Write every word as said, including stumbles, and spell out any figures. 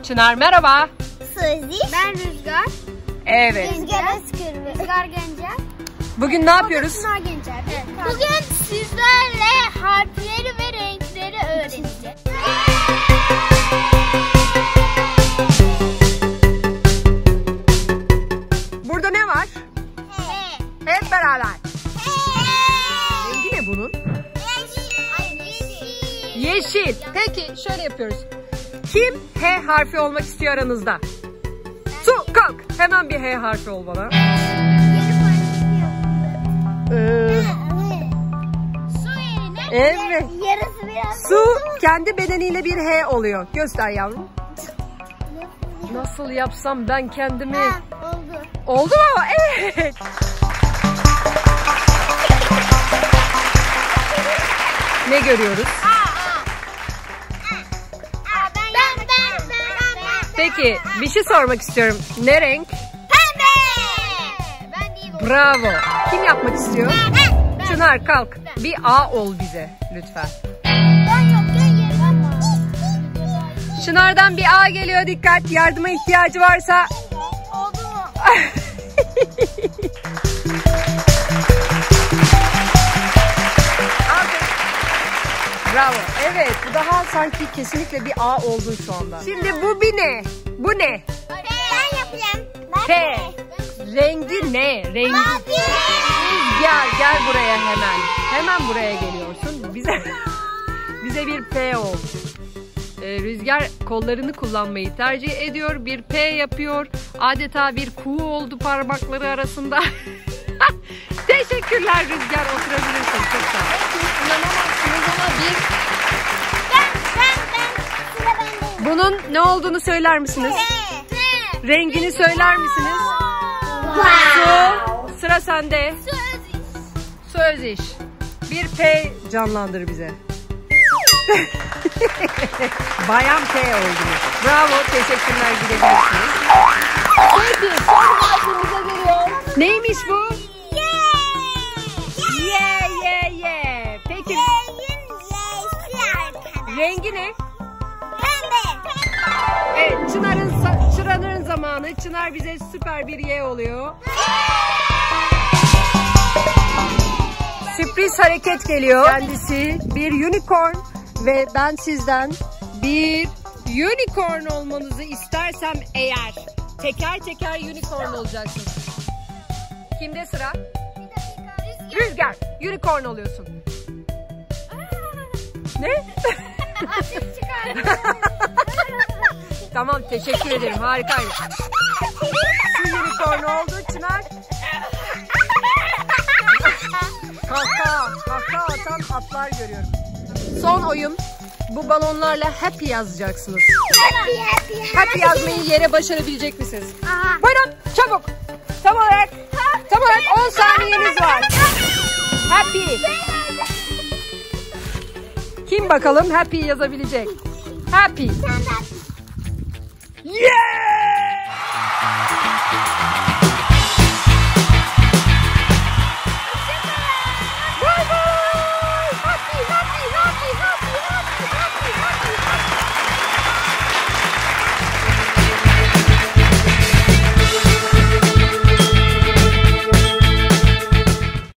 Çınar merhaba. Suzi. Ben Rüzgar. Evet. Rüzgar Özkür. Rüzgar Gencer. Bugün ne yapıyoruz? Çınar Gencer. Evet. Bugün sizlerle harfleri ve renkleri öğreneceğiz. Burada ne var? He. Hep beraber. He. Rengi ne bunun? Yeşil. Yeşil. Peki şöyle yapıyoruz. Kim H harfi olmak istiyor aranızda? Su kalk. Hemen bir H harfi ol bana. Ee, Su yerine Evet. yarısı biraz. Su kendi bedeniyle bir H oluyor. Göster yavrum. Nasıl yapsam ben kendimi... Ha, oldu. Oldu mu? Evet. Ne görüyoruz? Aa, aa. Aa, ben, ben, ben, ben, ben. Peki bir şey sormak istiyorum. Ne renk? Pembe. Ben değil bu. Bravo. Kim yapmak istiyor? Ben. Çınar kalk. Bir A ol bize lütfen. Ben yokken yerim. Çınar'dan bir A geliyor, dikkat. Yardıma ihtiyacı varsa. Oldu mu? Aferin. Bravo. Evet, bu daha sanki kesinlikle bir A oldun şu anda. Şimdi bu bir ne? Bu ne? Ben yapacağım. P. Rengi ne? Rengi. Mavi. Gel, gel buraya hemen. Hemen buraya geliyorsun. Bize bize bir P ol. Ee, Rüzgar kollarını kullanmayı tercih ediyor. Bir P yapıyor. Adeta bir kuğu oldu parmakları arasında. Teşekkürler Rüzgar. Oturabilirsin. Çok sağ ol. İnanamazsınız ama bir... Ben, ben, ben. Sıra bende. Bunun ne olduğunu söyler misiniz? P. Rengini söyler misiniz? Su. Sıra sende. Söz iş. Bir P canlandır bize. Bayan P oldunuz. Bravo, teşekkürler, gidebilirsiniz. Peki, son harfimize geliyor. Neymiş bu? Ye, ye, ye. Peki, rengi ne? Pembe. Evet, Çınar'ın Çınar'ın zamanı. Çınar bize süper bir ye oluyor. Sürpriz hareket geliyor. Kendisi bir unicorn ve ben sizden bir unicorn olmanızı istersem eğer teker teker unicorn olacaksınız. Kimde sıra? Rüzgar. Unicorn oluyorsun. Ne? Tamam, teşekkür ederim. Harikaydı. Şu unicorn oldu Çınar. Kahkaha, kahkaha atan atlar görüyorum. Son oyun. Bu balonlarla happy yazacaksınız. Happy, happy, Happy yazmayı yere başarabilecek misiniz? Aha. Buyurun, çabuk. Tam olarak, tam olarak on saniyeniz var. Happy. Kim bakalım happy yazabilecek? Happy. Yeah!